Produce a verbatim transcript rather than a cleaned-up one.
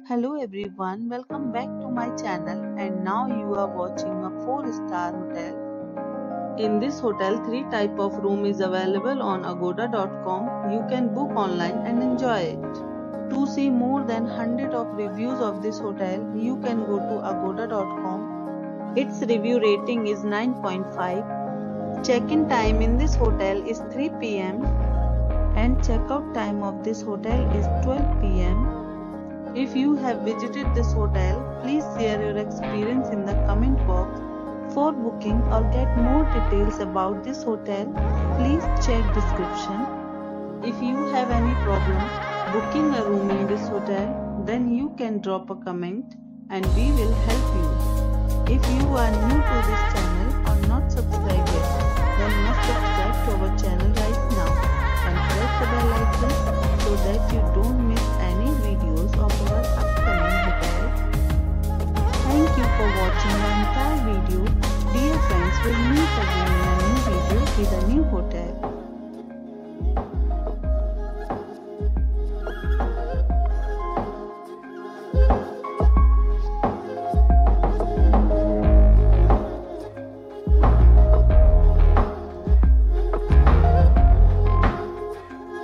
Hello everyone, welcome back to my channel and now you are watching a four star hotel. In this hotel, three type of room is available on agoda dot com. You can book online and enjoy it. To see more than one hundred of reviews of this hotel, you can go to agoda dot com. Its review rating is nine point five. Check-in time in this hotel is three p m and check-out time of this hotel is twelve p m If you have visited this hotel, please share your experience in the comment box. For booking or get more details about this hotel, please check description. If you have any problem booking a room in this hotel, then you can drop a comment and we will help you. If you are new to this channel or not subscribed yet, then must subscribe to our channel right now and press the bell icon so that you don't miss any